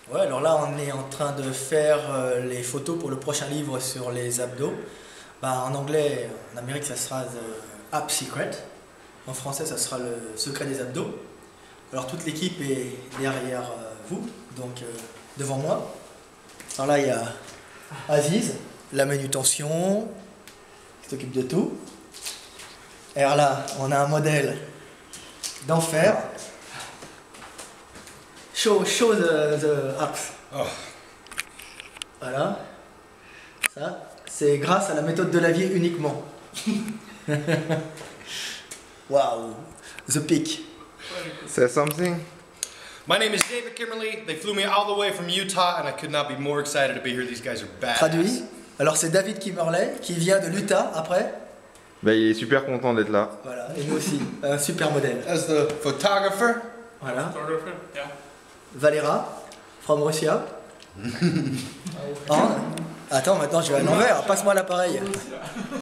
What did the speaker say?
Ouais, alors là, on est en train de faire les photos pour le prochain livre sur les abdos. Bah, en anglais, en Amérique, ça sera The Ab Secret. En français, ça sera le secret des abdos. Alors toute l'équipe est derrière vous, donc devant moi. Alors là, il y a Aziz, la manutention, qui s'occupe de tout. Et alors là, on a un modèle d'enfer. Show the abs. Oh. Voilà. Ça, c'est grâce à la méthode de Lavier uniquement. Wow. The peak. Say something. My name is David Kimberly. They flew me all the way from Utah, and I could not be more excited to be here. These guys are badass. Traduit. Alors c'est David Kimberley qui vient de l'Utah après. Bah, il est super content d'être là. Voilà, et nous aussi. Un super modèle. As the photographer. Voilà. Photographer? Yeah. Valera, from Russia. Attends, maintenant je vais à l'envers. Passe-moi l'appareil.